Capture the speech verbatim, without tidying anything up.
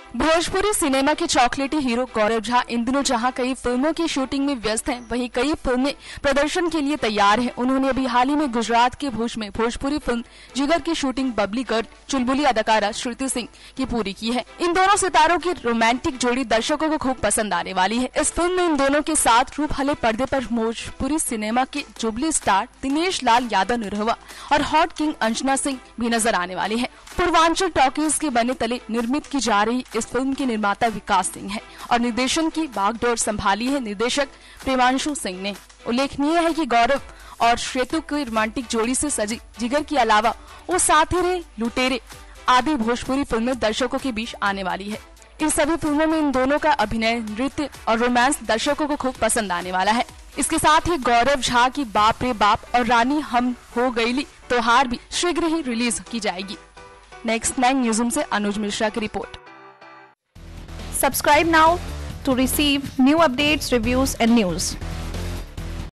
Bhojpuri cinema के चॉकलेटी hero गौरव झा इन दिनों जहां कई फिल्मों की शूटिंग में व्यस्त हैं, वहीं कई फिल्में प्रदर्शन के लिए तैयार हैं। उन्होंने अभी हाल ही में गुजरात के भुज में भोजपुरी फिल्म जिगर की शूटिंग बबली गर्ल चुलबुली अदाकारा श्रुति सिंह की पूरी की है। इन दोनों सितारों की रोमांटिक जोड़ी दर्शकों को खूब पसंद आने वाली है। इस फिल्म में इन दोनों के साथ रूप हले पर्दे पर भोजपुरी सिनेमा के जुबली स्टार दिनेश लाल यादव निरहुआ और हॉट किंग अंजना सिंह भी नजर आने वाले हैं। पूर्वांचल टॉकीज के बने तले निर्मित की जा रही इस फिल्म के निर्माता विकास सिंह है और निर्देशन की बागडोर संभाली है निर्देशक प्रेमांशु सिंह ने। उल्लेखनीय है कि गौरव और श्वेतु की रोमांटिक जोड़ी से सजी जिगर के अलावा वो साथे रे लुटेरे आदि भोजपुरी फिल्में दर्शकों के बीच आने वाली है। इन सभी फिल्मों में इन दोनों का अभिनय, नृत्य और रोमांस दर्शकों को खूब पसंद आने वाला है। इसके साथ ही गौरव झा की बाप रे बाप और रानी हम हो गईली त्योहार भी शीघ्र ही रिलीज की जाएगी। नेक्स्ट नाइन न्यूज़ से अनुज मिश्रा की report. Subscribe now to receive new updates, reviews and news.